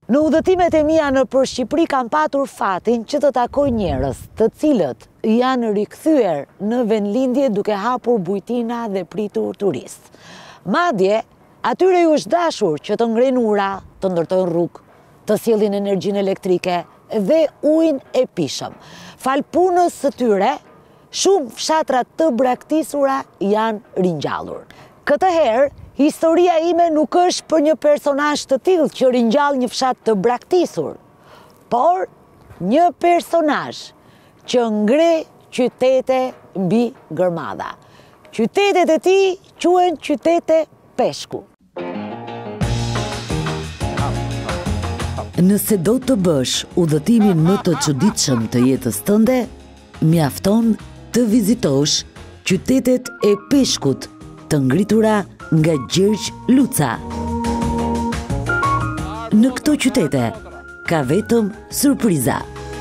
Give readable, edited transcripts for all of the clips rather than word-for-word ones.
Në udhëtimet e mia nëpër Shqipëri kam patur fatin që të takoj njerëz të cilët janë rikthyer në vendlindje duke hapur bujtina dhe pritur turist. Madje, atyre ju është dashur që të ngrenë ura, të ndërtojnë rrugë, të sjellin energjinë elektrike dhe ujin e pishëm. Fal punës së tyre, shumë fshatra të braktisura janë ringjallur. Këtë herë, historia ime nuk është për një personazh të tillë që ringjall një fshat të braktisur, por një personazh që ngre qytete mbi gërmadha. Qytetet e tij quhen qytete peshku. Nëse do të bësh udhëtimin më të çuditshëm të jetës tënde, mjafton të vizitosh qytetet e peshkut të ngritura nga Gjergj Luca. Në këto qytete ka vetëm surpriza.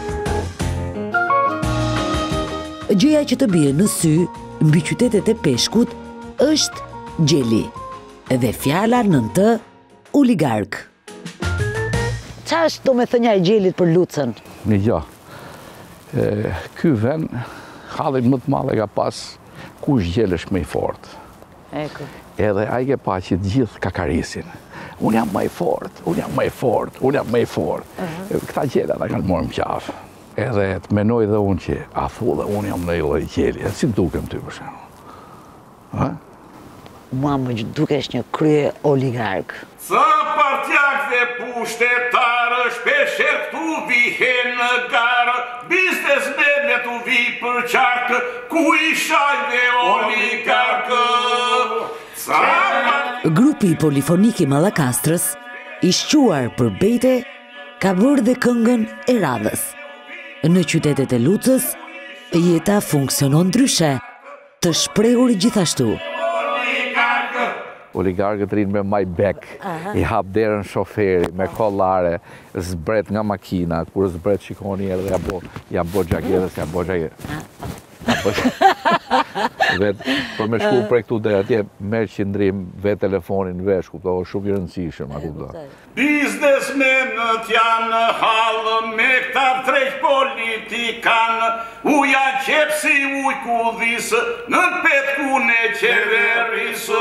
Gjëja që të bie në sy mbi qytetet e peshkut është gjeli dhe fjala nën të oligark. Qa është domethënia e gjelit për Lucën? Jo, ky vend hallin më të madhe ka pas kush gjelesh më i fort. Edhe ai ke pa që të gjithë kakarisin. Unë jam më i fort, unë jam më i fort, unë jam më i fort. Këta gjela na kanë marrë në qafë. Edhe të menoj dhe unë që a thu dhe unë jam në lloj gjeli. Si dukem ty për shembull? Mua më dukesh një krye oligark. Sa partjak dhe pushtetarë shpesher këtu vihen në garë, biznesmenët tu vi për qarkë, ku i shaj dhe oligarkë. Grupi polifonik i Mallakastrës, i shquar për bejte, ka bërë dhe këngën e radhës. Në qytetet e Lucës, jeta funksionon ndryshe, të shprehur gjithashtu. Oligarkët rinë me Maybach, i hap derën shoferi, me kollare, zbret nga makina, kur zbret shikoni edhe ja bo gjaketës, ja bo gjaketës. Për me shku prej këtu dhe atje, merë qëndrim, vetë telefonin vesh, kupto, shumë i rëndësishëm, a kupto. Biznesmenët janë halë, me këta drejt politikanë, uja qepë si uj kudhisë, në petkun e qeverisë.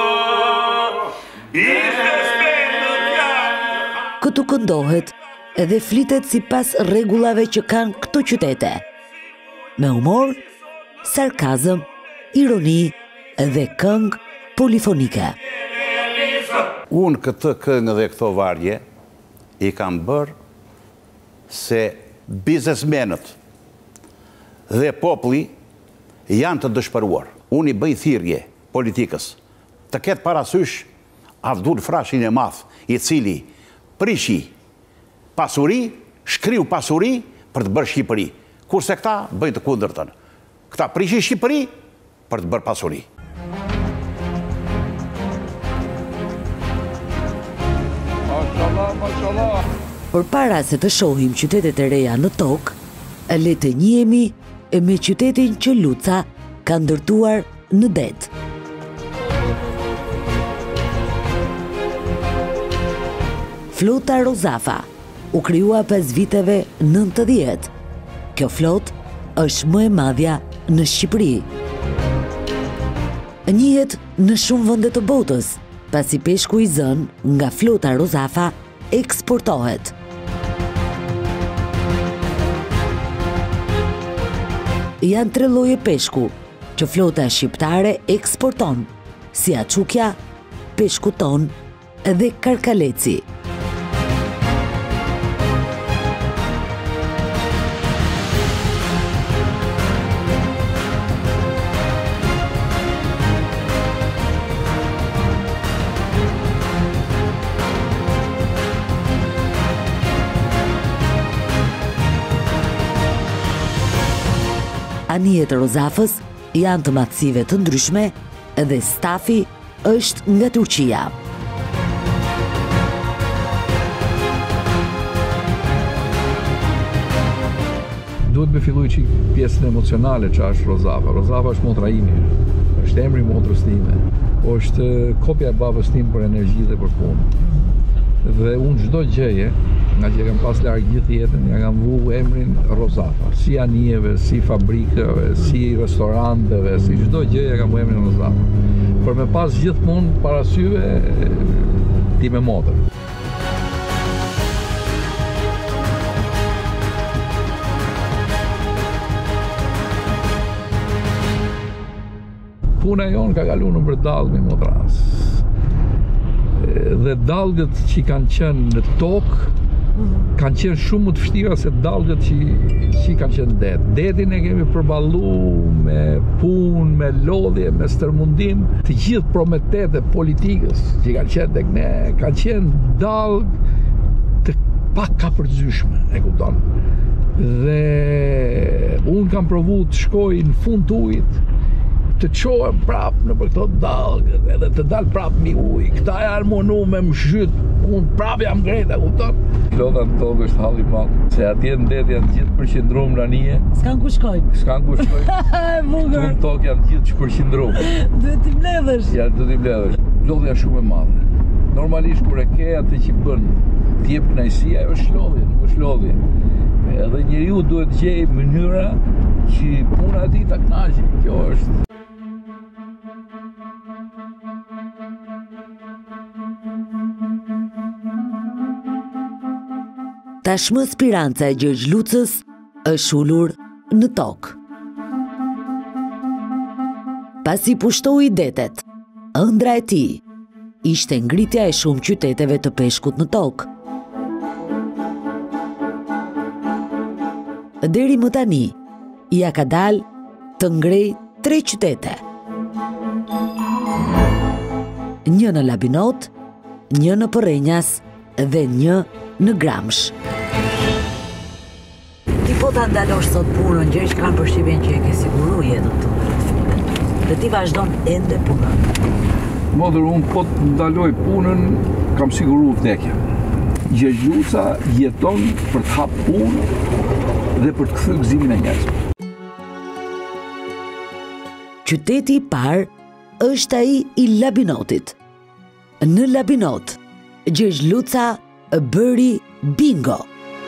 Biznesmenët janë... Këtu këndohet edhe flitet si pas rregullave që kanë këto qytete. Me humor, sarkazëm, ironi dhe këngë polifonike. Unë këtë këngë dhe këto vargje i kam bërë se biznesmenët dhe populli janë të dëshpëruar. Unë i bëj thirrje politikës të ketë parasysh Avdul Frashin e madh, i cili prishi pasuri, shkriu pasuri për të bërë Shqipëri. Kurse këta bëjnë të kundërtën. Këta prishin Shqipëri për të bërë pasuri. Përpara se të shohim qytetet e reja në tokë, le të njihemi me qytetin që Luca ka ndërtuar në det. Flota Rozafa u krijua pas viteve 90. Kjo flotë është më e madhja në Shqipëri. Njihet në shumë vende të botës, pasi peshku i zënë nga flota Rozafa eksportohet. Janë 3 lloje peshku që flota shqiptare eksporton, si açukja, peshku ton dhe karkaleci. Anijet e Rozafës janë të matësive të ndryshme dhe stafi është nga Turqia. Duhet me filluj që pjesën emocionale që është Rozafa. Rozafa është motra imi, është emri motrës time, është kopja e babës tim për energji dhe për punë. Dhe unë çdo gjëje nga që kam pas largë gjithë jetën, ja kam vu emrin Rozata. Si anijeve, si fabrikave, si restoranteve, si çdo gjë ja kam vu emrin Rozata. Për me pas gjithmonë parasyve ti me motër. Puna jonë ka kalu në për dalgë me motras. Dhe dalgët që kanë qenë në tokë, kanë qenë shumë më të vështira se dalgët që kanë qenë det. Detin e kemi përballu me punë, me lodhje, me stërmundim. Të gjithë prometet e politikës që kanë qenë tek ne, kanë qenë dalgë të pak ka përgjyshme, e kupton. Dhe unë kam provu të shkoj në fund të ujit, të qohem prap në për këto dalgë edhe të dal prap mi ujë. Këta janë munu me më shyt, unë prap jam grejta, kupton? Lodha në tokë është halli madh, se atje në det janë gjithë përqindrum ranie. S'kan ku shkojnë. S'kan ku shkojnë. Këtu në tokë janë gjithë që përqindrum. Duhet t'i mbledhësh. Ja, duhet t'i mbledhësh. Lodhja shumë e madhe. Normalisht kur e ke atë që bën, t'jep kënaqësi, ajo është lodhje, nuk është lodhje. Edhe njeriu duhet të gjejë mënyra që puna e tij ta kënaqë. Kjo është. Tashmë spiranca e Gjergj Lucës është ullur në tokë. Pasi pushtoi detet, ëndra e tij ishte ngritja e shumë qyteteve të peshkut në tokë. Deri më tani, ja ka dalë të ngrej 3 qytete. Një në Labinot, një në Porrenjas dhe një në Gramsh. Ti po ta ndalosh sot punën, Gjergj, kam përshtypjen që e ke siguru jetën tënde. Dhe ti vazhdon ende punën. Motër, unë po të ndaloj punën, kam siguru vdekjen. Gjergj Luca jeton për të hap punë dhe për të kthy gëzimin e njerëzve. Qyteti i parë është ai i Labinotit. Në Labinot, Gjergj Luca bëri bingo.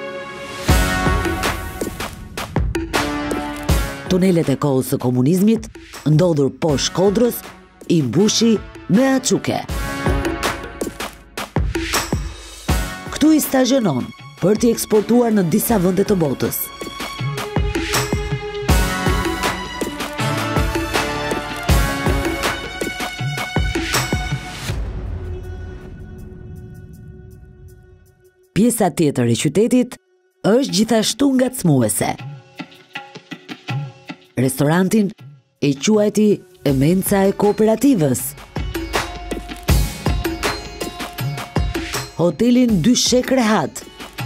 Tunelet e kohës së komunizmit, ndodhur poshtë Shkodrës, i mbushi me açuke. Këtu i stazhonon për t'i eksportuar në disa vende të botës. Pjesa tjetër e qytetit është gjithashtu ngacmuese. Restorantin e quajti menca e kooperativës. Hotelin 2 Shek Rehat.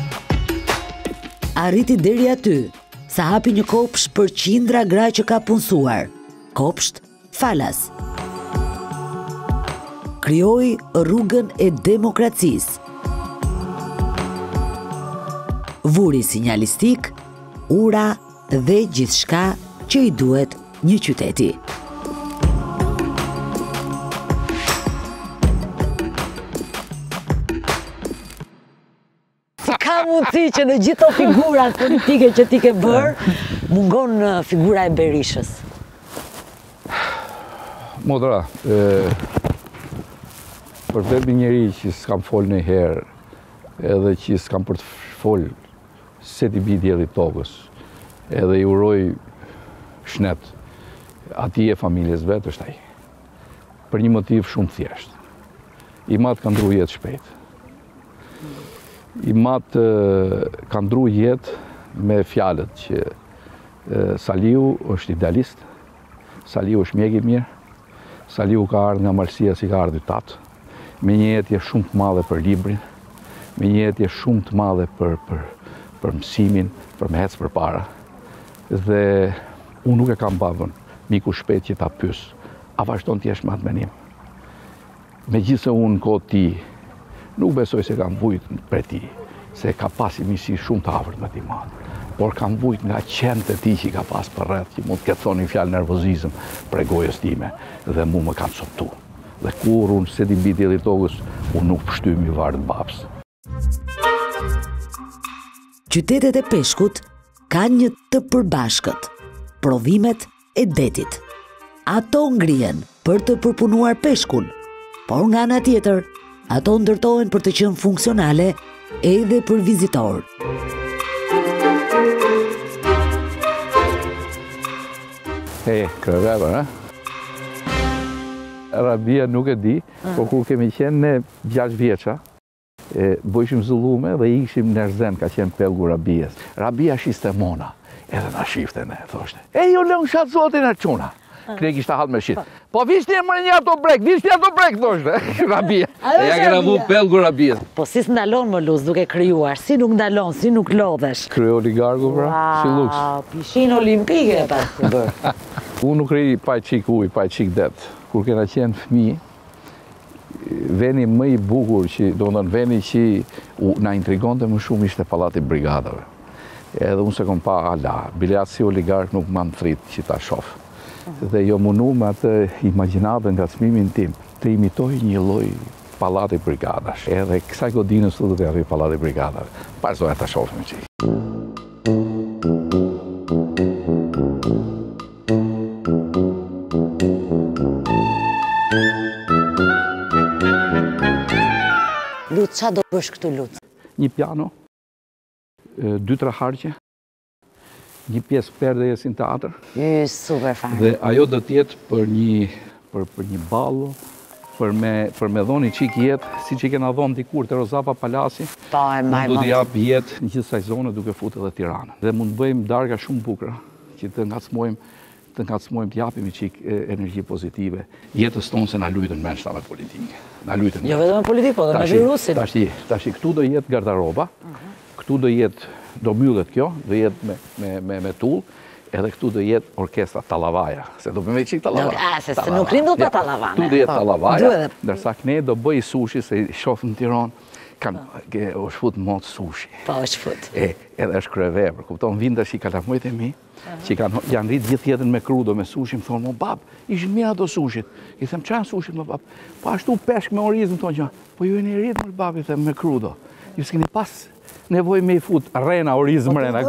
Arriti deri aty, sa hapi një kopsht për qindra gra që ka punësuar. Kopsht falas. Krijoi rrugën e demokracisë. Vuri sinjalistik, ura dhe gjithçka që i duhet një qyteti. Si ka mundësi që në gjithë të figurat politike që ti ke bërë, mungon figura e Berishës? Modra, për vetë njeri që s'kam folë në herë, edhe që s'kam për të folë se t'i bi djeli tokës, edhe i uroj shnet ati e familjes vetë është ai. Për një motiv shumë thjesht. I matë ka ndru jetë shpejt. I matë ka ndru jetë me fjalët që Saliu është idealist, Saliu është mjek i mirë, Saliu ka ardhur nga Malësia si ka ardhur tatë, me një jetje shumë të madhe për librin, me një jetje shumë të madhe për mësimin, për me hecë për para. Dhe unë nuk e kam bavën, miku shpejt që ta pys, a vazhdon t'jesh me atë menim. Megjithse unë në kohë ti, nuk besoj se kam vujt për ti, se ka pas i misi shumë të afërt me ti madhë, por kam vujt nga qenë të ti që ka pas për rreth, që mund t'ketë thoni fjalë nervozizëm për gojës time, dhe mu më kanë soptu. Dhe kur unë se di mbi dielli tokës, unë nuk pështymi varë të babës. qytetet e peshkut kanë një të përbashkët, prodhimet e detit. Ato ngrihen për të përpunuar peshkun, por nga ana tjetër, ato ndërtohen për të qenë funksionale edhe për vizitor. Kreveve, Rabia nuk e di, po kur kemi qenë ne 6 vjeça, bëjshim zullume dhe ikshim në Erzen, ka qenë pelgu Rabias. Rabia shiste mona, edhe na shifte ne, thoshte. Jo lëng shatë zotin e quna. Kre kishta halë me shqit. Po vishti e mërë një ato brek, thoshte, Rabia. E ja kena vu pelgu Rabias. Po si s'ndalon më luz duke kryuar, si nuk ndalon, si nuk lodhesh. Kryo oligarku pra, si luks. Pishin olimpike pa si bërë. Unë nuk rri pa qik uj, pa qik det. Kur kena qenë fëmi, veni më i bukur që, do në veni që na intrigonte më shumë ishte Pallati Brigadave. Edhe unë se kom pa ala, biljat si oligark nuk ma më thrit që ta shofë. Dhe jo munu me atë imaginatën nga çmimin tim, të imitoj një lloj Pallati Brigadash. Edhe kësaj godinës të të arri Pallati Brigadave. Parëzoja ta shofëm që. Lut, qa do bësh këtu Lut? Një piano, 2-3 harqe, një pjesë perdeje në teatr. Super fare. Dhe ajo do t'jetë për një ballo, për me dhoni qik jetë, si që kena dhonë dikur të Rozapa Palasi, do t'i japë jetë në gjithë saj zone duke futë edhe Tiranën. Dhe mund bëjmë darga shumë bukra, që të ngacmojmë të japim i qik energji pozitive. Jetës tonë se na lujtën mençta me politikë. Jo vetëm me politikë, po dhe me virusin. Tashi, këtu do jetë gardaroba, këtu do mbyllet kjo, do jetë me tull, edhe këtu do jetë orkestra Tallavaja, se do bëjmë qik Tallavaja. Se nuk rindu pa Tallavane. Këtu do jetë Tallavaja, ndërsa këne do bëj sushi, se shofë në Tiranë, është fut mod sushi. Pa është fut. Edhe është kryevepër, kupton, vinë tash i kalamojt e mi, që janë rritë gjithë jetën me krudo, me sushi, më thonë, bab, ishin mirë ato sushit. I them, qa janë sushit, më bab? Po ashtu peshk me orizm, thonë që, po ju e një rritë, më bab, i them, me krudo. Ju s'keni pas nevoj me i fut rena, orizm rena.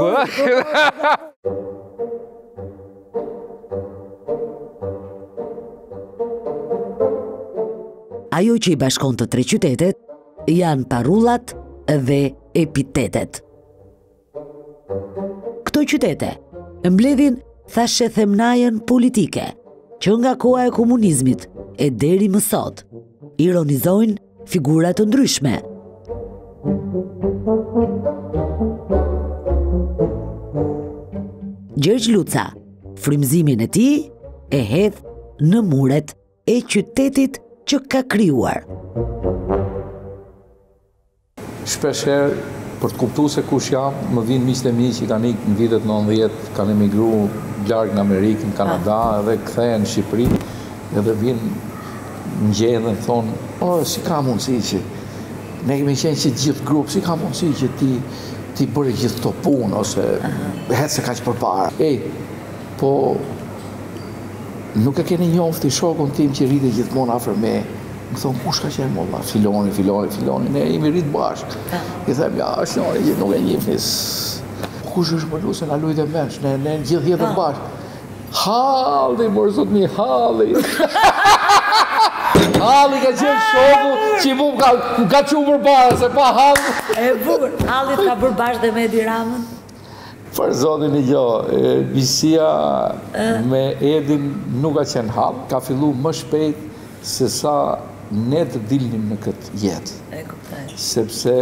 Ajo që i bashkon të 3 qytetet, janë parullat dhe epitetet. Këto qytete mbledhin thashe themnajën politike, që nga koha e komunizmit e deri më sot, ironizojnë figurat të ndryshme. Gjergj Luca, frymëzimin e tij e hedh në muret e qytetit që ka krijuar. Shpesher, për të kuptu se kush jam, më vinë miqtë e mi që kanë ikë në vitet 90, kanë emigru larg në Amerikë, në Kanada, edhe kthehen në Shqipëri, edhe vinë në gjedhen, thonë, si ka mundësi që, ne kemi qenë që gjithë grupë, si ka mundësi që ti bërë gjithë të punë, ose hetë se ka që përpara. Po, nuk e keni njofti shokun tim që rritë gjithmonë afër me, më thonë, kush ka qenë molla? Filoni, ne jemi rritë bashkë. I them, ja, Shloni, gjithë nuk e njifnis. Kush është përlu se na lujtë e mensh, ne gjithë jetën bashkë. Halli, mërë zot mi, halli. Halli ka qenë shoku që mu ka që përpara, se pa halli. E bukur, halli ka bërë bashkë dhe me Edi Ramën? Për zotin e gjo, bisia me Edin nuk ka qenë hall, ka fillu më shpejt se sa ne të dilnim në këtë jetë. Sepse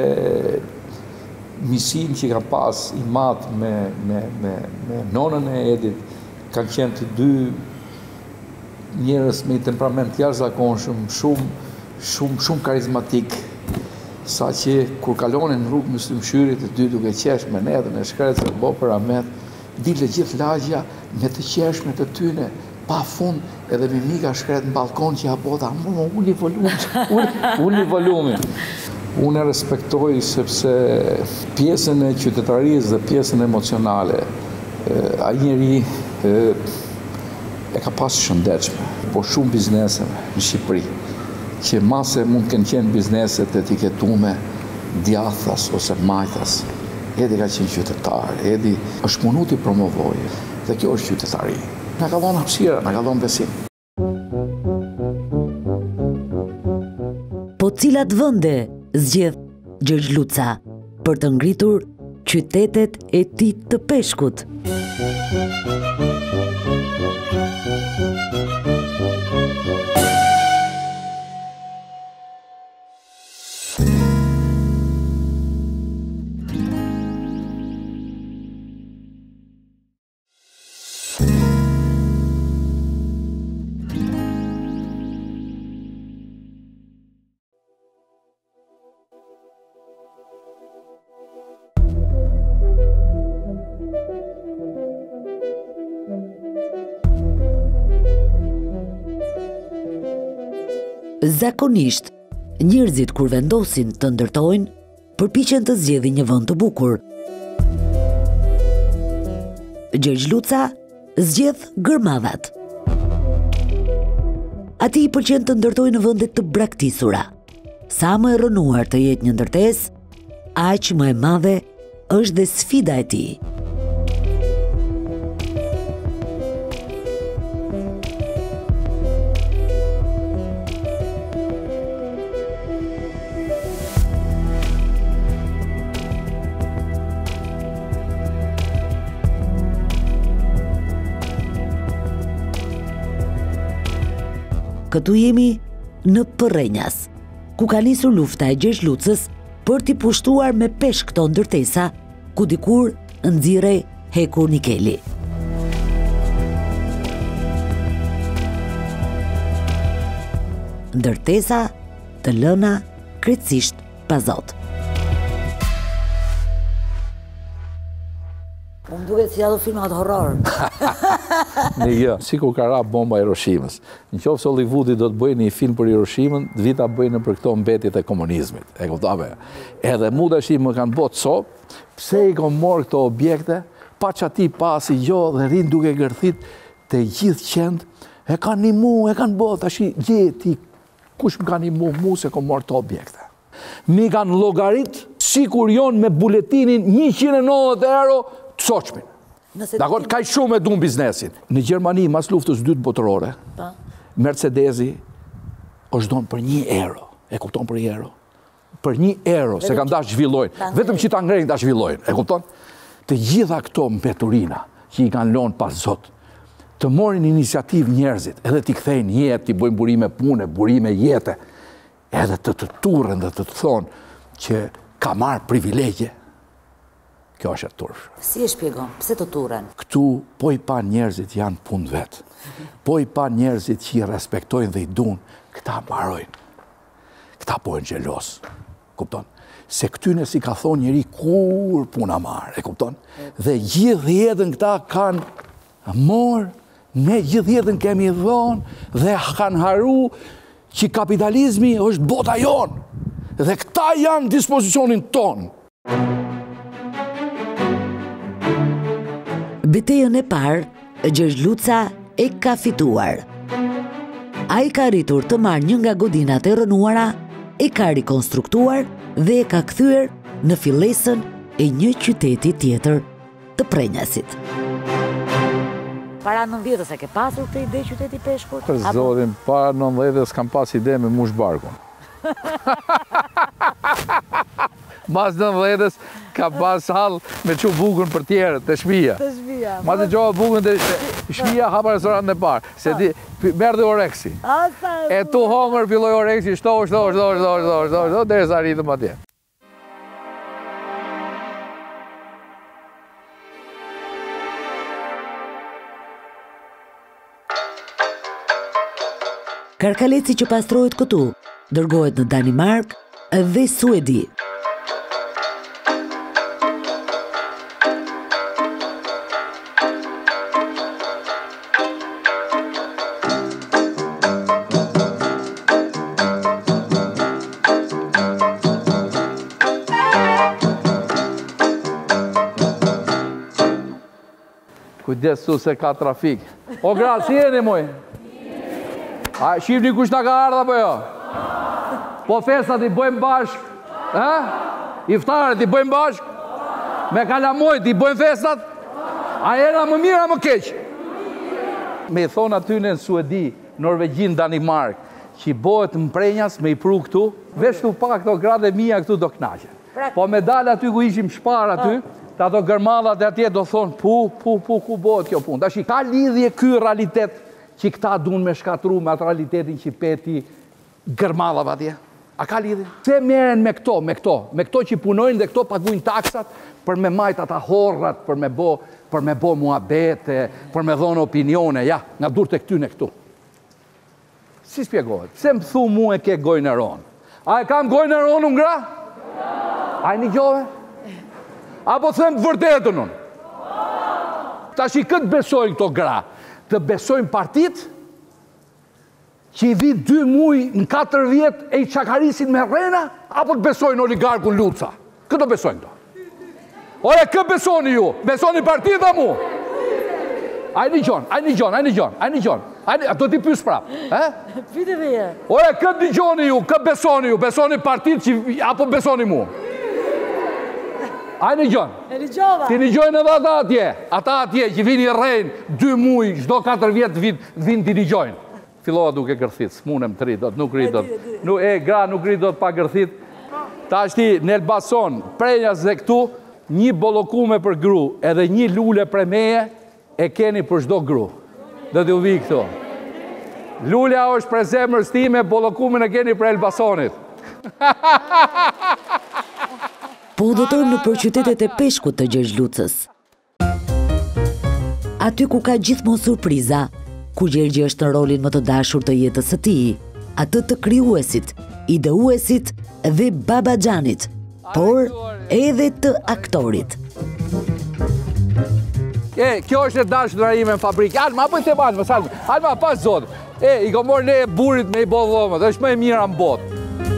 misin që ka pas i matë me nonën e Edit, kanë qenë të dy njerëz me temperament jashtëzakonshëm, shumë karizmatik, sa që kur kalonin në rrugë Myslimshyrit, të dy duke qesh me ne dhe me shkretës e bo për Ahmet, dile gjithë lagja me të qeshme të tyne, pa fund, edhe me mika shkret në balkon që ja bota, uli volumin. Unë e respektoj sepse pjesën e qytetarisë dhe pjesën emocionale, a njeri e ka pas shëndetshme, po shumë bizneseve në Shqipëri, që mase mund kënë qenë bizneset etiketume djathas ose majtas, Edi ka qenë qytetar, Edi është munu t'i promovojë, dhe kjo është qytetari. Na ka dhënë hapësira, na ka dhënë besim. Po cilat vende zgjedh Gjergj Luca për të ngritur qytetet e tij të peshkut? Zakonisht, njerëzit kur vendosin të ndërtojnë, përpiqen të zgjedhin një vend të bukur. Gjergj Luca zgjedh Gërmadhat. Atij I pëlqen të ndërtojë në vende të braktisura. Sa më e rënuar të jetë një ndërtesë, aq më e madhe është dhe sfida e tij. Këtu jemi në Përrenjas, ku ka nisur lufta e Gjergj Lucës për t'i pushtuar me peshk këto ndërtesa, ku dikur nxirrej Heku Nikeli. Ndërtesa të lëna krejtësisht pa zot. Më duket si ato filmat horror. Si kur ka rap bomba Hiroshimës. Në qoftë se Hollywoodi do të bëjë një film për Hiroshimën, vita bëjnë për këto mbetjet e komunizmit. E kuptove? Edhe mu tash më kanë botë cop, pse I kanë marrë këto objekte, pa që ati pasi jo dhe rinë duke gërthit të gjithë qend, e kanë një mu, e kanë botë, tash gjeti, kush më kanë një mu se kanë marrë këto objekte. Mi kanë llogarit, si kur jonë me buletinin 190 euro të soqmin. Dakor, ka shumë e du në biznesin. Në Gjermani, mas luftës dytë botërore, Mercedesi është donë për 1 euro. E kupton për 1 euro? Për 1 euro, se kanë dash zhvillojnë. Vetëm që ta ngrejnë dash zhvillojnë. E kupton? Të gjitha këto mbeturina që I kanë lonë pas zot, të morin iniciativ njerëzit, edhe t'i kthejnë jetë, t'i bëjnë burime pune, burime jete, edhe të turën dhe të thonë që ka marrë privilegje. Kjo është e tursh. Si e shpjegon? Pse të turën? Këtu, po I pa njerëzit janë punë vetë. Po I pa njerëzit që I respektojnë dhe I dunë, këta marojnë. Këta pojnë gjelos. Kupton? Se këtyne si ka thonë njëri kur puna marë. E kupton? Dhe gjithë jetën këta kanë morë, ne gjithë jetën kemi dhonë, dhe kanë haru që kapitalizmi është bota jonë. Dhe këta janë dispozicionin tonë. Betejën e parë, Gjergj Luca e ka fituar. Ai ka arritur të marrë një nga godinat e rënuara, e ka rikonstruktuar dhe e ka kthyer në fillesën e një qyteti tjetër të Prenjasit. Para 90-s e ke pasur këtë ide qyteti peshkut? Për zotin, para 90-s kam pas ide me mush barkun. Mas 90-s ka pas hall me çu bukën për tjerët, të shpia. Të shpia. Mas të gjohë bukën të shpia, hapa restorantin e parë. Se di, merdi oreksi. E tu hongër filloj oreksi, shto, derisa arritëm atje. Karkaleci që pastrohet këtu, dërgohet në Danimark dhe Suedi. Kujdesu se ka trafik. O gratë, si jeni moj? A shifni kush ta ka ardha po jo? Po festat I bëjmë bashk? Iftarët I bëjmë bashk? Me kalamojt, i bojnë festat? A era më mirë, a më keq? Me i thonë aty në Suedi, Norvegjin, Danimark, që i bëhet mprenjas me i pru këtu, veç tu pa këto grade mija këtu do knaqe. Po me dalë aty ku ishim shpar aty, të ato gërmadhat e atje do thonë, ku bëhet kjo punë. Tashi, ka lidhje ky realitet që këta dun me shkatru me atë realitetin që peti gërmadhav atje? A ka lidhje? Se meren me këto që punojnë dhe këto paguajnë taksat për me majt ata horrat, për me bo muhabete, për me dhonë opinione, ja, nga dur të këtyne këtu. Si spjegohet? Se më thu mu e ke gojnë e ronë? A e kam gojnë e ronë unë gra? A e një gjove? Apo them të vërtetën unë? Tash i këtë besojnë këto gra? Të besojnë partit që i vi 2 muj në 4 vjet e i qakarisin me rena, apo të besojnë oligarkun Luca? Këtë besojnë këto? Ore, këtë besoni ju? Besoni partit dhe mu? Ajni gjon. Do t'i pys prap. Pite dhe je. Ore, këtë digjoni ju, këtë besoni ju? Besoni partit apo besoni mu? Ajni gjon. E një gjova. Ti një gjojnë edhe ata atje. Ata atje që vini rejnë 2 muj, çdo 4 vjet vinë ti një gjojnë. Fillova duke gërthit, s'munem të rritot, nuk rritot. Gra nuk rritot pa gërthit. Ta është ti në Elbason, prenjas dhe këtu, një bollokume për gru, edhe një lule premeje, e keni për çdo gru. Dhe t'ju vi këtu. Lulja është për zemrës time, bollokumen e keni për Elbasonit. Po udhëton në përqytetet e Peshkut të Gjergj Lucës. Aty ku ka gjithmonë surpriza, ku Gjergji është në rolin më të dashur të jetës së tij, atë të krijuesit, ideuesit dhe babaxhanit, por edhe të aktorit. Kjo është e dashura ime në fabrikë. Alma, apo i them Alma, pas zot. I ka marrë ne burit me i bo dhomët, është më e mira në botë.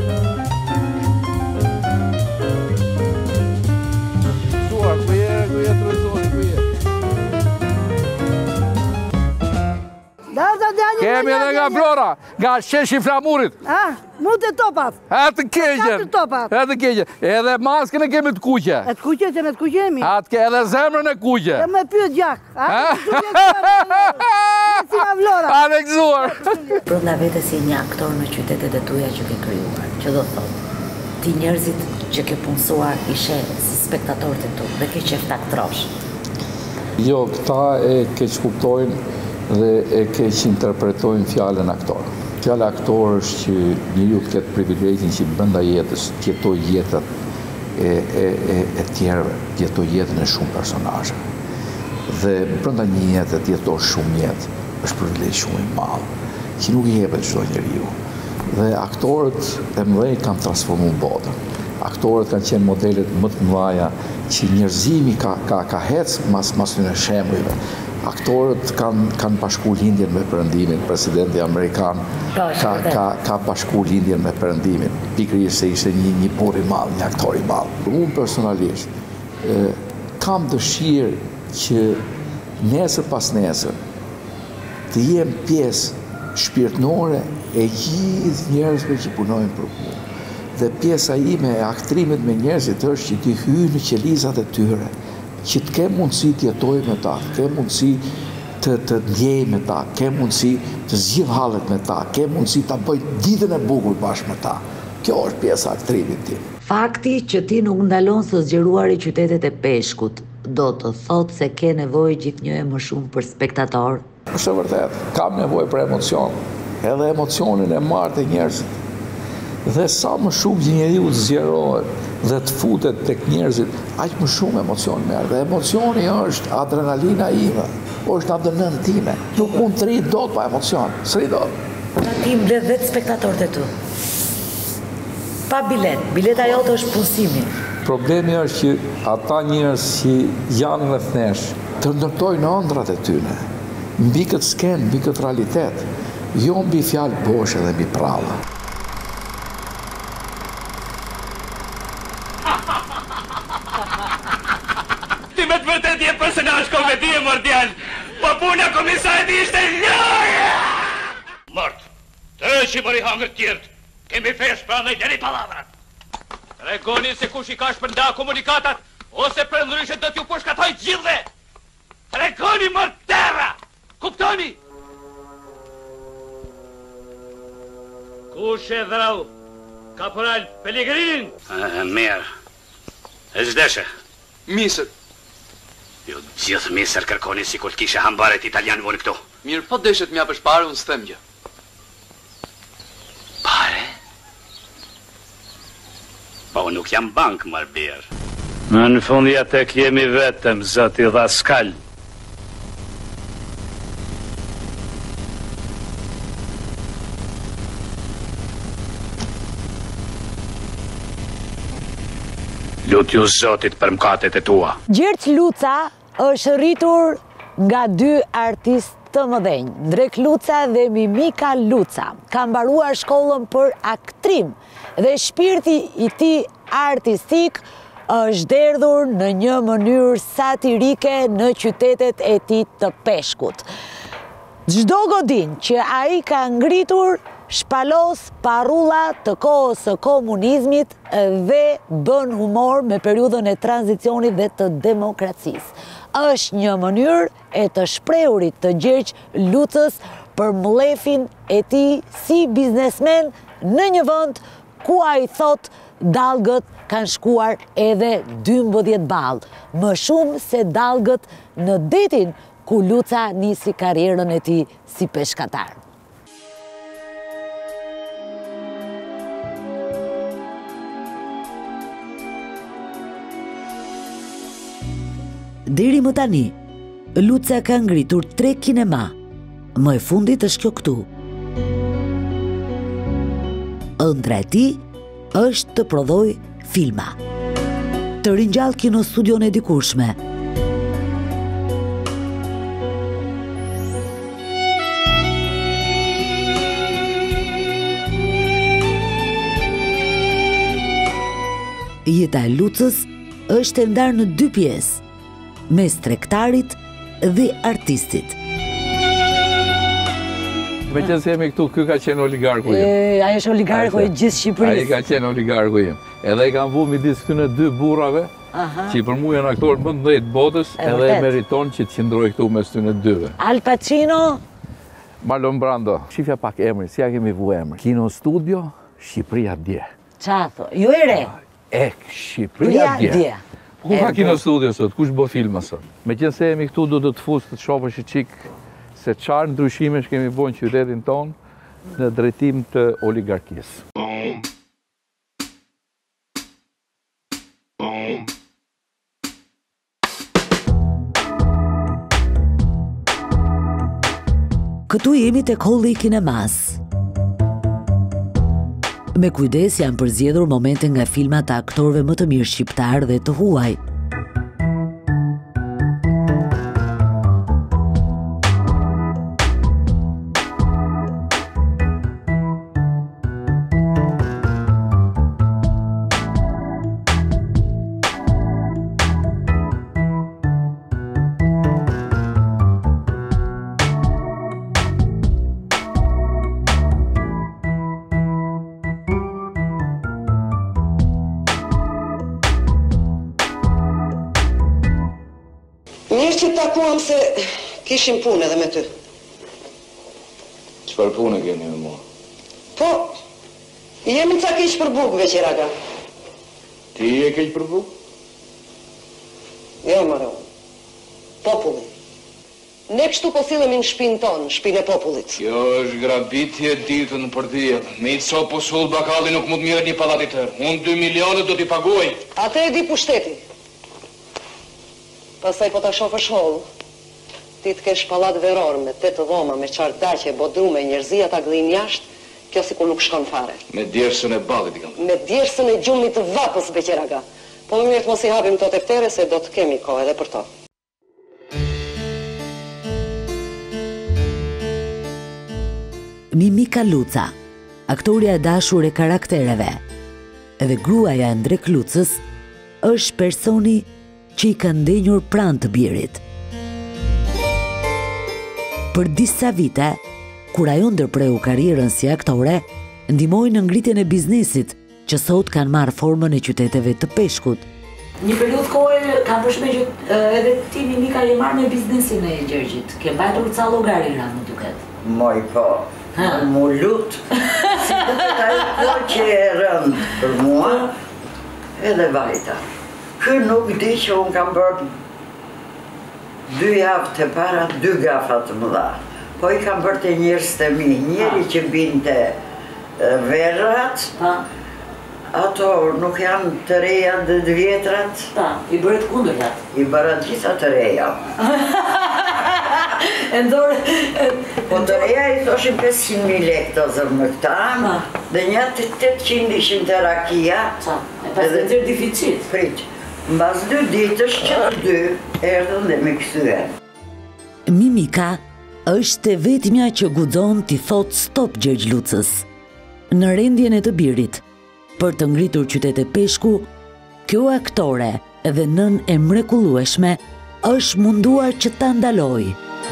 Kemi edhe nga Flora, nga sheshi flamurit. Mu të topat. E të keqen. Edhe maskën e kemi të kuqe. E të kuqe, që me të kuqe emi. Edhe zemrën e kuqe. E me pyet gjak. Si nga Flora. A në gëzuar. Brënda vete si një aktor në qytetet e tuja që ke kryuar, që do thotë, ti njerëzit që ke punësuar ishe si spektatorët e tu, dhe ke qef të aktrosh. Jo, këta e keq kuptojnë dhe e keq interpretojnë fjallën aktor. Fjallë aktor është që njëri të ketë privilegjin që brenda jetës të jetoj jetët e tjerëve, të jetoj jetën e shumë personazhe. Dhe brenda një jetë të jetoj shumë jetë, është privilegj shumë i madh, që nuk i jepet çdo njeriu. Dhe aktorët e mëdhenj kanë transformuar botën. Aktorët kanë qenë modelet më të mëdha që njerëzimi ka hecë mas në shembujve. Aktorët kanë pashku lindjen me Perëndimin, presidenti Amerikan ka pashku lindjen me Perëndimin, pikërisht se ishte një burr i madh, një aktor i madh. Unë personalisht kam dëshirë që nesër pas nesër të jem pjesë shpirtënore e gjithë njerëzve që punojnë për mua. Dhe pjesa ime e aktrimit me njerëzit është që t'i hyj në qelizat e tyre, që të ke mundësi të jetoj me ta, ke mundësi të ndjej me ta, ke mundësi të zgjidh hallet me ta, ke mundësi të bëj ditën e bukur bashkë me ta. Kjo është pjesa aktrimit tim. Fakti që ti nuk ndalon së zgjeruar i qytetet e Peshkut, do të thotë se ke nevojë gjithnjë më shumë për spektator? Është vërtet, kam nevojë për emocion, edhe emocionin e marrë të njerëzit. Dhe sa më shumë që njeriu të zgjerohet dhe të futet tek njerëzit, aq më shumë emocion merr. Dhe emocioni është adrenalina ime, është ADN time. Nuk mund të rri dot pa emocion. S'rri dot. Ti mbledh vetë spektatorët e tu. Pa bilet. Bileta jote është punësimi. Problemi është që ata njerëz që janë rreth nesh të ndërtojnë ëndrat e tyre mbi këtë skenë, mbi këtë realitet, jo mbi fjalë boshe dhe mbi pralla. Komedie mordial, po puna komisarit ishte lojë! Mort, të që mëri hangër tjertë, kemi fesh pra në gjeri palavrat. Regoni se kush i ka shpërnda komunikatat, ose për ndryshe do t'ju përshkatoj gjithve! Tregoni më terra! Kuptoni? Kush e dhrau? Kaporal Pellegrinin? Mirë. E zdeshe? Misër. Jo gjithë misër kërkoni si kur t'kishe hambaret italian voni këtu. Mirë, po deshet m'ja për shpare, unë s'them gjë. Pare? Po nuk jam bank, marbir. Në fundja tek jemi vetëm, zoti Dhaskal. Lutju zotit për mkatet e tua. Gjergj Luca është rritur nga dy artistë të mëdhenj, Ndrek Luca dhe Mimika Luca. Ka mbaruar shkollën për aktrim dhe shpirti i tij artistik është derdhur në një mënyrë satirike në qytetet e tij të peshkut. Çdo godin që ai ka ngritur shpalos parrulla të kohës së komunizmit dhe bën humor me periudhën e tranzicionit dhe të demokracisë. Është një mënyrë e të shprehurit të Gjergj Lucës për mlefin e tij si biznesmen në një vend ku ai thot dallgët kanë shkuar edhe 12 ballë, më shumë se dallgët në detin ku Luca nisi karrierën e tij si peshkatar. Deri më tani, Luca ka ngritur 3 kinema, më e fundit është kjo këtu. Ëndra e tij është të prodhoj filma, të ringjall kinostudion e dikurshme. Jeta e Lucës është e ndarë në 2 pjesë, mes tregtarit dhe artistit. Me qenë se jemi këtu, ky ka qenë oligarku im. Ai është oligarku i gjithë Shqipërisë. Ai ka qenë oligarku im. Edhe i kam vu midis këtyre 2 burrave, që për mua janë aktorë më të mëdhenj të botës, edhe e meriton që të qëndroj këtu mes këtyre 2-ve. Al Pacino, Marlon Brando. Shifja pak emrin, si ja kemi vu emrin. Kino Studio, Shqipëria dje. çato, jo e re. Shqipëria dje. Ku ka kino studio sot? Kush bë filma sot? Me qenë se jemi këtu, do të fus të shofësh i qik se qarë ndryshimesh kemi bojnë qytetin tonë në drejtim të oligarkisë. Këtu jemi tek holli i kinemas. Me kujdes janë përzgjedhur momente nga filmat e aktorëve më të mirë shqiptar dhe të huaj. Mirë që takuam se kishim punë edhe me ty. Çfarë punë keni me mua? Po, jemi ca keq për bukëve që raga. Ti je keq për bukë? Jo, maro. Populli. Ne kështu po sillemi në shtëpinë tonë, shtëpinë e popullit. Kjo është grabitje ditën për diell. Me i co posull bakalli nuk mund mirët një pallat i tërë. Unë 2 milionët do t'i paguaj. Atë e di pushteti. Pastaj po ta shofësh holl. Ti të kesh pallat veror me 8 dhoma, me çardaqe, bodrume, njerëzia ta gllin jashtë, kjo sikur nuk shkon fare. Me djersën e ballit i kam. Me djersën e gjumit të vapës, beqeraga. Po më mirë të mos i hapim to teftere se do të kemi kohë edhe për to. Mimika Luca, aktoria e dashur e karaktereve, edhe gruaja e Ndrek Lucës, është personi që i ka ndenjur pranë të birit. Për disa vite, kur ajo ndërpreu karrierën si aktore, ndihmoi në ngritjen e biznesit që sot kanë marrë formën e qyteteve të peshkut. Një periudhë kohë kam përshme që edhe ti Mimika je marrë me biznesin e Gjergjit. Ke mbajtur ca llogarira, më duket. Moj po, mu lutë, si duket ajo kjo që e rëndë për mua, edhe vajta. Kë nuk di që unë kam bërë 2 javë të para 2 gafa të mëdha. Po i kam bërë të njerëz të mi, njeri që binte verrat, ato nuk janë të reja dhe 2 vjetrat. I bërët kundërtat. I bërët gjitha të reja. Po të reja i thoshin 500.000 lekë të zërë më këta, dhe një 800 ishin të rakia. E pas të tërë deficit. Prit, mbas 2 ditësh që të 2 erdhën dhe me kthyen. Mimika është e vetmja që guxon t'i thot stop Gjergj Lucës. Në rendjen e të birit, për të ngritur qytet e Peshku, kjo aktore dhe nën e mrekullueshme është munduar që ta ndaloj.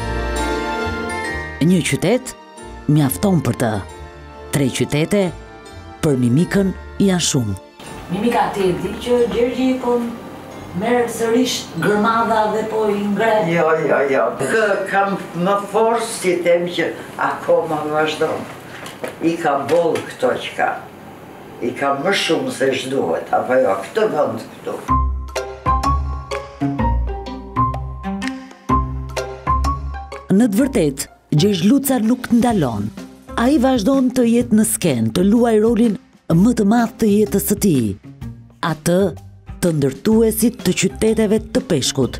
Një qytet mjafton për të. 3 qytete për Mimikën janë shumë. Mimika, ti e di që Gjergji po merë sërish gërmadha dhe po i ngre? Jo. Kam më forës si them që akoma vazhdon. I ka bollë këto që ka. I ka më shumë se shduhet, apo jo, këtë vënd këtu. Në të vërtet, Gjergj Luca nuk ndalon. Ai vazhdon të jetë në skenë, të luaj rolin më të madh të jetës së tij, atë të ndërtuesit të qyteteve të Peshkut.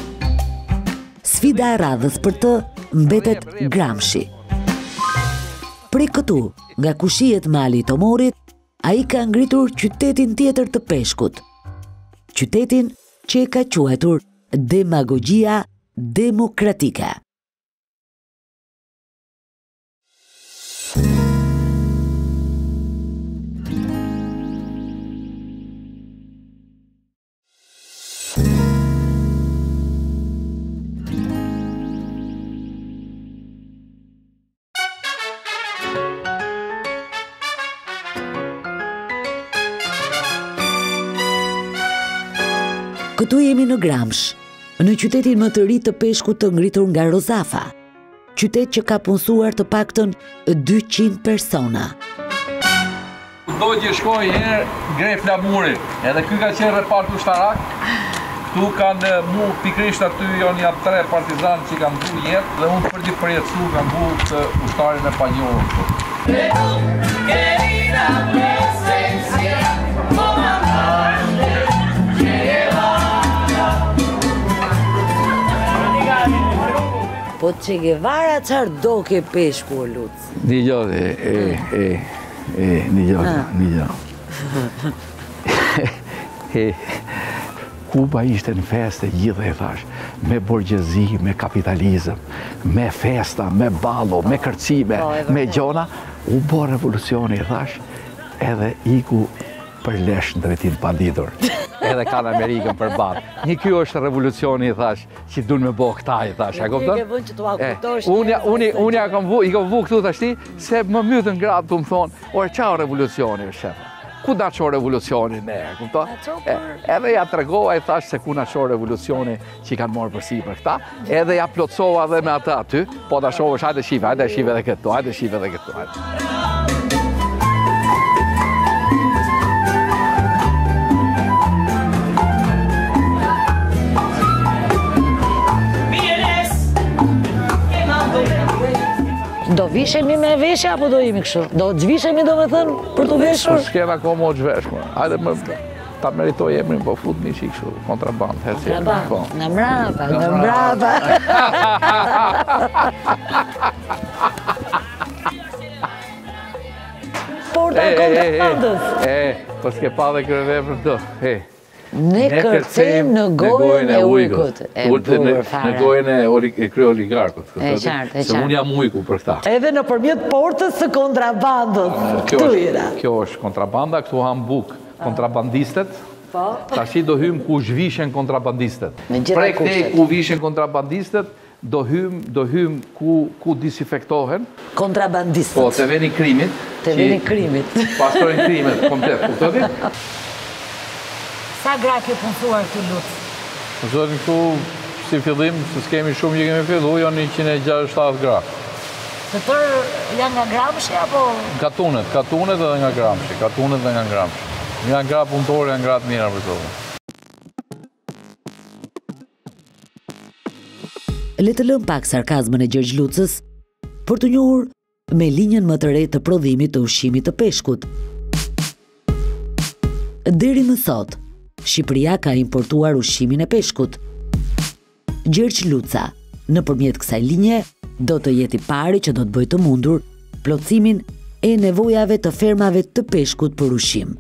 Sfida e radhës për të mbetet Gramshi. Prej këtu, nga kushiet mali i Tomorit, ai ka ngritur qytetin tjetër të Peshkut. Qytetin që e ka quajtur demagogjia demokratike. Këtu jemi në Gramsh, në qytetin më të ri të Peshkut të ngritur nga Rozafa, qytet që ka punësuar të paktën 200 persona. Do që shkoj herë grep nga muri, edhe ky ka qenë repart ushtarak, këtu kanë mu pikrisht aty janë 3 partizan që kanë bu jetë, dhe unë për një përjetësu kanë bu të ushtarin e panjohën. Po Che Guevara qarë do ke Peshku o Lucë? Një gjotë. Kuba ishte në feste gjithë e thash, me borgjezi, me kapitalizëm, me festa, me ballo, me kërcime, me gjona, u bo revolucioni e thash, edhe iku për lesh në drejtin panditur. Edhe kanë Amerikën për batë. Një kjo është revolucioni, i thash, që dun me bo këta, i thash. Unë ja kam vu këtu të ashti, se më mytën gratë të më thonë, orë qa o revolucioni, shefa? Ku da qo revolucioni ne, këmëto? Edhe ja të regova, i thash, se ku na qo revolucioni që i kanë morë përsi për këta, edhe ja plotsova dhe me ata aty, po da shovësh, hajde shive edhe këtu, hajde shive edhe këtu. Do vishemi me veshja, apo do jemi kështu? Do gjvishemi do me thënë për të veshur? Po s'kena ko mo gjveshme. Hajde më ta meritoj emrin, po fut një qik kështu, kontraband. Në mrapa. Porta kontrabandës. Po s'ke pa dhe kërëve për të. Ne kërcem në gojën e ujkut. Në gojën e krye oligarkut. E qartë. Se unë jam ujku për këta. Edhe në përmjet portës së kontrabandës. Këtu jena. Kjo është kontrabanda, këtu ham buk kontrabandistet. Tashi do hym ku zhvishen kontrabandistet. Prej këtej ku vishen kontrabandistet, do hym ku disinfektohen. Kontrabandistet. Po, të veni krimit. Të veni krimit. Pastojnë krimit, komplet. Kuptoti? Sa gra ke punësuar këtu lutë? Zotin këtu, si fillim, se s'kemi shumë që kemi fillu, janë 167 gra. Të tërë janë nga Gramshi, apo? Katunet edhe nga Gramshi, katunet dhe nga Gramshi. Janë gra punëtore, janë gra të mira për zotin. Le të lëm pak sarkazmën e Gjergj Lucës për të njohur me linjën më të re të prodhimit të ushqimit të peshkut. Deri më sot, Shqipëria ka importuar ushqimin e peshkut. Gjergj Luca, nëpërmjet kësaj linje, do të jetë i pari që do të bëjë të mundur plotësimin e nevojave të fermave të peshkut për ushqim.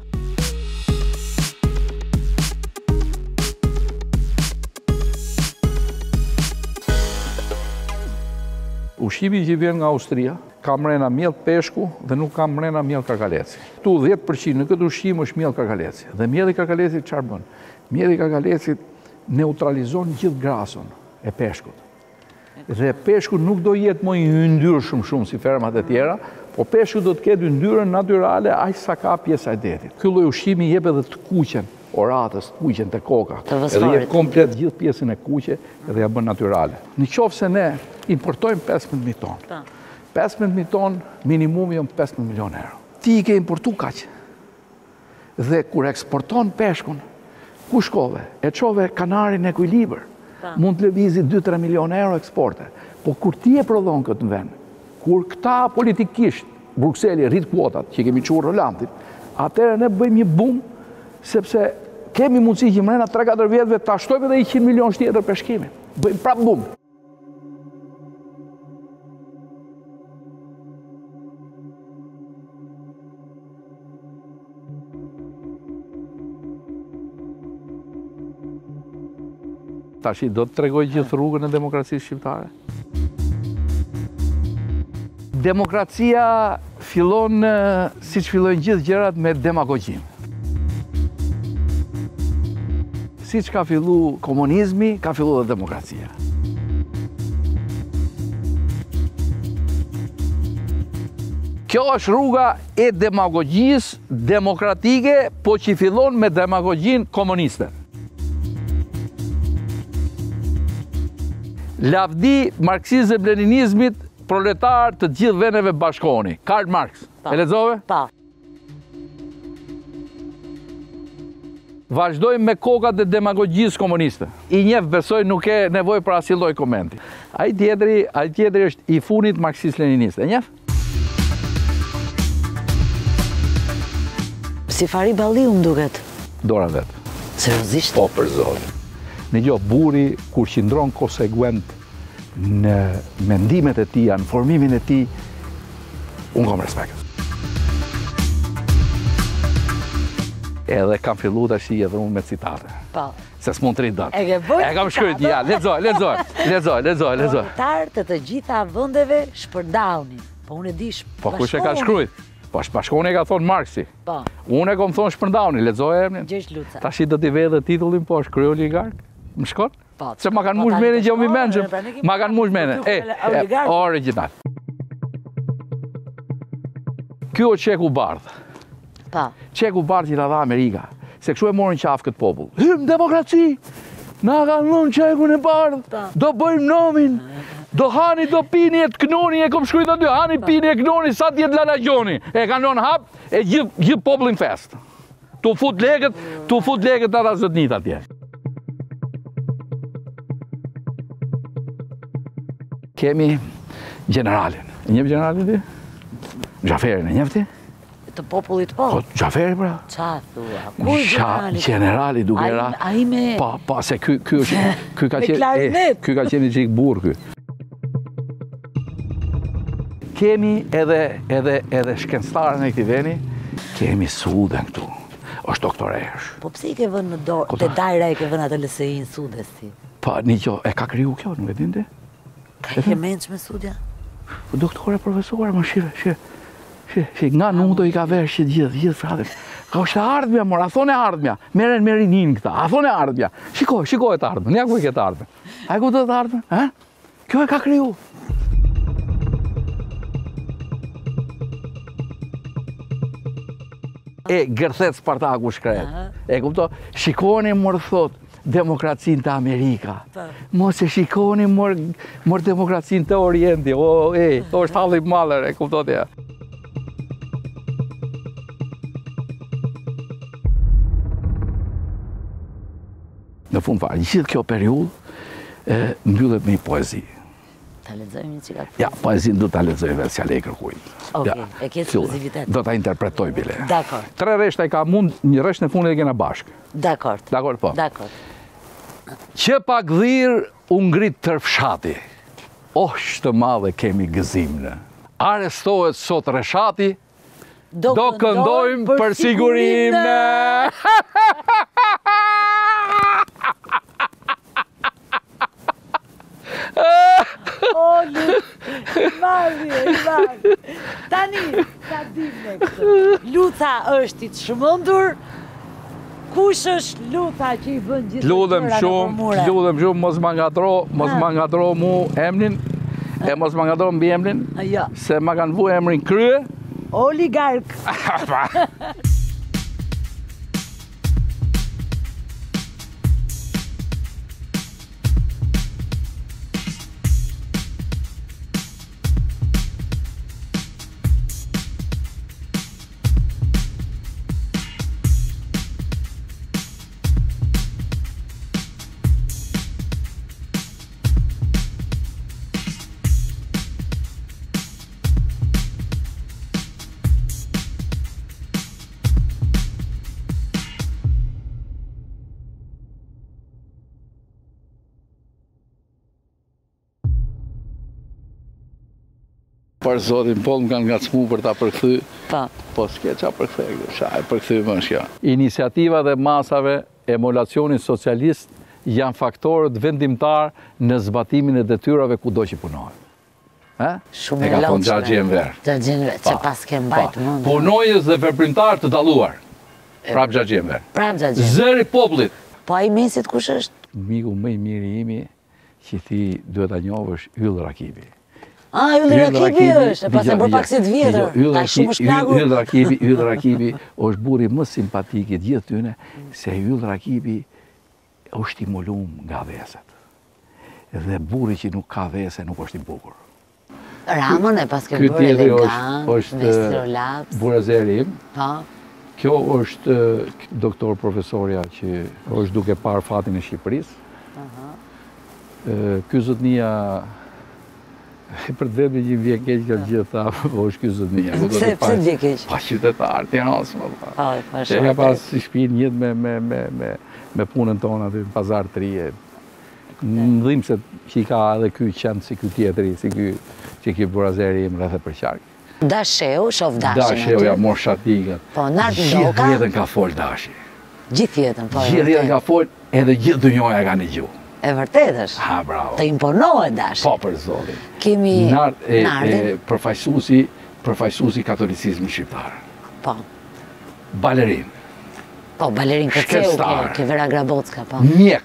Ushqimi që vjen nga Austria ka mrena mjellë peshku dhe nuk ka mrena mjellë karkaleci. Tu 10% në këtë ushqim është mjellë karkaleci. Dhe mjelli karkaleci çfarë bën? Mjelli karkaleci neutralizon gjithë grason e peshkut. Dhe peshku nuk do jetë më i yndyrshëm shumë si fermat e tjera, po peshku do të ketë yndyrën natyrale aq sa ka pjesa e detit. Ky lloj ushqimi jep edhe të kuqen, oratës, të kuqen të koka. Edhe jep komplet gjithë pjesën e kuqe dhe ja bën natyrale. Nëse ne importojmë 15.000 tonë. 15.000 tonë, minimum janë 15 milion euro. Ti i ke importu kaq. Dhe kur eksporton peshkun, ku shkove? E çove kanarin e ekuilibër. Mund të lëvizi 2-3 milion euro eksporte. Po kur ti e prodhon këtë në vend, kur këta politikisht, Brukseli rrit kuotat, që kemi çuar Rolandin, atëherë ne bëjmë një bum, sepse kemi mundësi që mrena 3-4 vjetëve ta shtojmë edhe 100 milion tjetër peshkimi. Bëjmë prap bum. Tashi do të tregoj gjithë rrugën e demokracisë shqiptare. Demokracia fillon, siç fillojnë gjithë gjërat, me demagogjin. Siç ka fillu komunizmi, ka fillu dhe demokracia. Kjo është rruga e demagogjisë demokratike, po që fillon me demagogjin komuniste. Lavdi marksizëm-leninizmit proletar të gjithë vendeve bashkoni. Karl Marx. E lexove? Pa. Vazhdojmë me kokat e demagogjisë komuniste. I njeh besoj nuk ke nevojë për asnjë lloj komenti. Ai tjetri është i funit marksist-leninist. E njeh? Si Fari Balliu më duket. Dora vet. Seriozisht? Po për zotin. Në burri, kur qëndron konsekuent në mendimet e tij, në formimin e tij, unë kam respekt. Edhe kam fillu tash edhe unë me citate. Po. Se s'mund të rrit dot. E kam shkruajt, ja, lexoj. Kryetarët të të gjitha vendeve shpërndahuni. Po unë e di Po kush e ka shkruajt? Po bashkoni e ka thonë Marksi. Po. Unë e kam thonë shpërndahuni, lexoj emrin. Gjergj Luca. Tash do t'i vë edhe titullin poshtë, krye oligark. Më shkon? Se ma kanë mush mene që më menxëm. Ma kanë mush mene. Original. Kjo është çeku bardh. Pa. Çeku bardh që ta dha Amerika. Se kështu e morën qafë këtë popull. Hym demokraci! Na kanë dhënë çekun e bardh. Do bëjmë nomin. Do hani, do pini, e të knoni, e kom shkujt aty. Hani, pini, e knoni, sa t'jetë lalagjoni. E kanë dhënë hap, e gjithë popullin fest. Tu fut legët ata zotnit atje. Kemi generalin. E njef generalin ti? Gjaferin, e njef ti? Të popullit po? Gjaferi, pra. Qa thua? Kur generali? Generali duke ra. A i me... Pa, se ky ka qenë i qik burë ky. Kemi edhe shkencëtarën e këtij veni, kemi Suden këtu. Është doktoresh. Po pse i ke vënë në dorë, te dajra i ke vënë atë LSI-n Sudes ti? Pa, një gjo, e ka kriju kjo, nuk e dinte? Ka i ke menç me Sudja? Doktore, profesore, më shire, nga nudo i ka verë gjithë fratët. Ka është ardhmja, mor, a thone ardhmja. Meren me rinin këta, a thone ardhmja. Shikoj e të ardhmën, ja ku i ke të ardhmën. A e ku të ardhmën? Kjo e ka kriju. E gërthet Spartaku shkret. E kupto? Shikoni mor thot demokracinë të Amerika. Mos e shikoni mor demokracinë të Orienti. është halli maler, e kuptot ja. Në fund fare, gjithë kjo periudhë mbyllet me poezi. Ta lexojmë një çika. Ja, poezinë do ta lexoj vetë s'ja lej kërkuj. Okej, e ke ekskluzivitet. Do ta interpretoj bile. Dakor. 3 rreshta i ka mund, një rresht në fundit e kena bashkë. Dakor. Dakor po. Dakor. Që pak dhirë u ngrit tër fshati. Shtë madhe kemi gëzimnë. Arestohet sot reshati, do këndojmë për sigurimnë. Tani, ta dimë këtë. Luca është i të shëmëndur. Kush është Luca që i bën gjithë Ludhem shumë, mos ma ngatro mu emrin, e mos ma ngatro mbi emrin, se ma kanë vu emrin krye. Oligark. Për zotin, po më kanë ngacmu për ta përkthy, po s'ke qa përkthy më shkja. Iniciativa dhe masave emulacionit socialist janë faktorët vendimtar në zbatimin e detyrave kudo që punohet. Shumë e ka thonë Gjaxhi Enver. Gjaxhi Enver, që pas ke mbajt mund. Punojës dhe veprimtar të dalluar. Prap Gjaxhi Enver. Zëri popullit. Po ai mesit kush është? Miku më i miri imi që ti duhet ta njohësh Yll Rakibi. Yll Rakibi është, pas e bërë pak si të vjetër. Yll Rakibi është burri më simpatik i gjithë tyne, se Yll Rakibi është i molum nga veset. Dhe burri që nuk ka vese nuk është i bukur. Ramën e pas ke bërë elegant, me strolapс. Burazeri im. Kjo është doktor profesorja që është duke parë fatin e Shqipërisë. Ky zotnia për të vetë që vje keq ka gjitha, po është ky zotnia. Pse vje keq? Pa qytetar, Tiranës, më tha. Që ka pas shtëpinë njët me punën tonë aty në pazar të rije. Në dhimë se që i ka edhe ky qenë si ky tjetëri, si ky që ki burazeri im rreth e për qarkë. Dasheu, shof Dashin. Dasheu, ja mor shatikat. Po, nartë ndoka. Gjithë jetën ka folë Dashi. Gjithë jetën, po. Gjithë jetën ka folë, edhe gjithë dënjoja ka një gjuhë. E vërtet është. Ha, bravo. Të imponohet Dashi. Po, për zotin. Kemi Nardin. Përfaqësuesi katolicizmi shqiptar. Po. Balerin. Po, balerin Kërceu, ke Vera Grabocka, po. Mjek.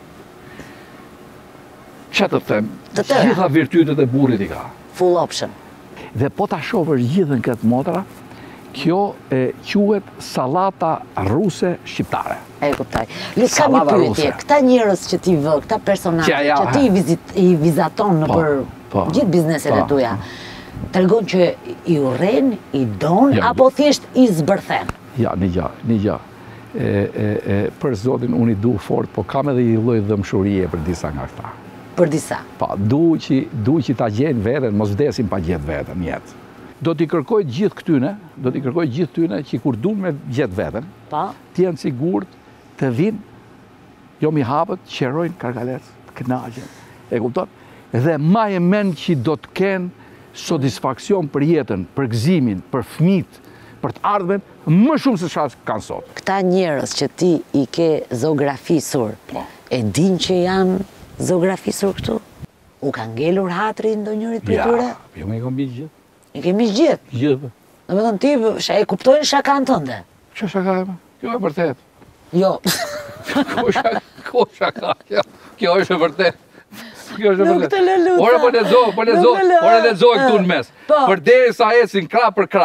Që të them, gjitha virtytet e burrit i ka. Full option. Dhe po ta shohësh gjithën këtë motra, kjo quhet sallata ruse shqiptare. E kuptoj. Lutë kam një pyetje, këta njerëz që ti vë, këta personazhe që ti i vizaton në për gjithë bizneset e tuja, tregon që i urren, i don, apo thjesht i zbërthen? Ja, një gjë. Për zotin, unë i du fort, po kam edhe i lloj dëmshurie për disa nga këta. Për disa? Pa, du që ta gjenë veten, mos vdesin pa gjetë veten jetë. Do t'i kërkoj gjithë këtyne që kur du me gjetë veten, t'jenë sigurt të vinë, jo mi hapët, qerojnë karkalecë, të kënaqen, e kupton? Dhe ma e men që do t'ken satisfaksion për jetën, për gëzimin, për fëmijët, për të ardhmen, më shumë se çfarë kanë sot. Këta njerëz që ti i ke zografisur, e din që janë zografisur këtu? U ka ngelur hatri ndonjërit për tyre? Jo, me i kom bitë gjithë. I kemi gjithë? Gjithë. Në me thënë ti, e kuptojnë shakan tënde? Që shaka e me? Kjo e vërtet. Jo. Ko shaka, kjo është e vërtet. Nuk të lëluta. Ore, po lezoj këtu në mes. Për deri sa esin krah për krah.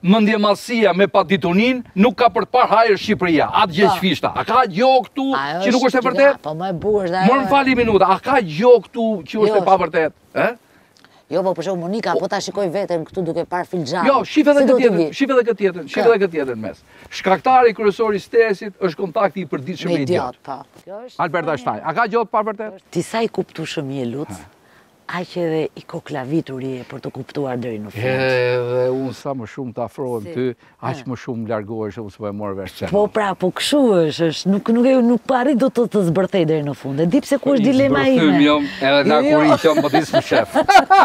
mëndje madhësia me paditunin nuk ka për të parë hajër Shqipëria, atë gjë fishta. A ka gjë këtu që nuk është e vërtet? Po më e bukur është. Më fali minuta, a ka gjë këtu që është e pavërtet? Jo, po për shumë Monika, po ta shikoj veten këtu duke parë filxhan. Jo, shif edhe këtë tjetër mes. Shkaktari kryesor i stresit është kontakti i përditshëm me idiot. Albert Einstein, a ka gjë të pavërtet? Ti sa i kuptueshëm je Lut? Aq edhe i koklavituri e për të kuptuar deri në fund. Edhe unë sa më shumë të afrohem ty, aq më shumë largohesh unë s'po e morr vesh çfarë. Po pra, po kështu është, nuk po arrit do të zbërthej deri në fund. E di pse ku është dilema ime. Zbërthym jam, edhe na kur i qom po disë shef.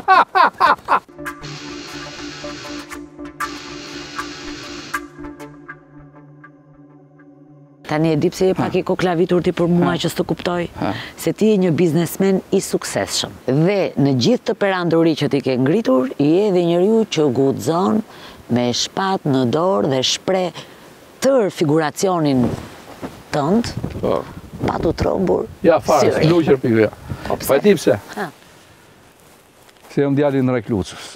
Tani e di pse je pak i koklavitur ti për mua që s'të kuptoj, se ti je një biznesmen i suksesshëm. Dhe në gjithë të perandori që ti ke ngritur, je edhe njeriu që guxon me shpat në dorë dhe shpreh tër figuracionin tënd, pa tu trombur. Ja, fare, s'luqër pikë. Po e di pse? Se jam djali në Reklucës.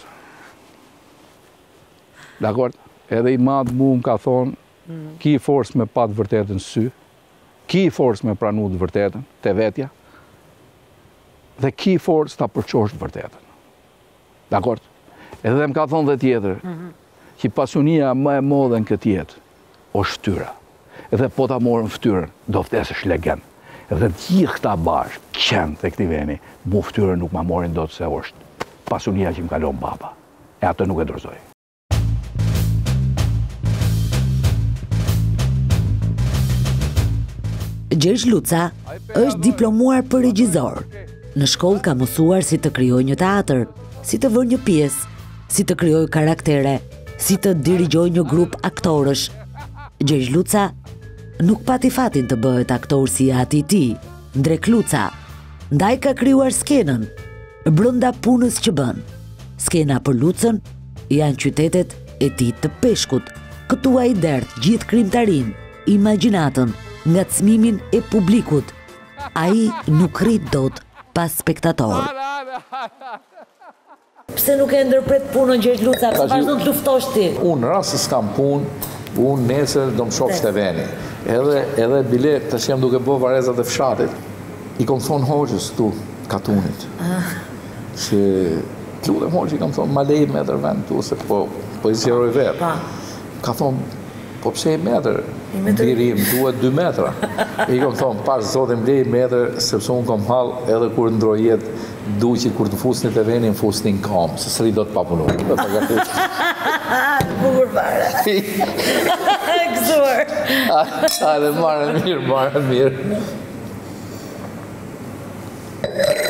Dakord? Edhe i madh mu më ka thonë, ki forcë me patë vërtetën sy, ki forcë me pranu të vërtetën, të vetja, dhe ki forcë të përqosh të vërtetën. Dakord? Edhe më ka thonë dhe tjetër, që pasunia më e modhe në këtë jetë, o shtyra. Edhe po ta morën ftyrën, do vdesësh legend. Edhe gjithë këta bashkë, qenë të këti veni, mu ftyrën nuk ma morin do të se është pasunia që më kalon baba. E atë nuk e dorëzoj. Gjergj Luca është diplomuar për regjizor. Në shkollë ka mësuar si të krijojë një teatr, si të vë një pjesë, si të krijojë karaktere, si të dirigjojë një grup aktorësh. Gjergj Luca nuk pati fatin të bëhet aktor si ati i tij, Ndrek Luca, ndaj ka krijuar skenën brenda punës që bën. Skena për Lucën janë qytetet e tij të peshkut. Këtu ai derdh gjithë krimtarin, imagjinatën, ngacmimin e publikut. Ai nuk rrit dot pas spektator. Pse nuk e ndërpret punën Gjergj Luca? Pse vazhdon të luftosh ti? Unë rast se s'kam punë, unë nesër do më shoh Shteveni. Edhe bilet tash jam duke bë varezat e fshatit. I kom thonë hoxhës këtu, Katunit. Se lutem hoxhë, i kam thonë ma lej metër vend tu se po i zgjeroj vetë. Ka thonë, po pse i metër? Diri më duhet 2 metra. I kom thonë, pas zotin blej metër, sepse unë kom hall edhe kur ndroj jetë, du që kur të fusni të veni, më fusni në kam, se sëri do të papunu. Bukur fare. Gëzuar. Hajde, marrë mirë.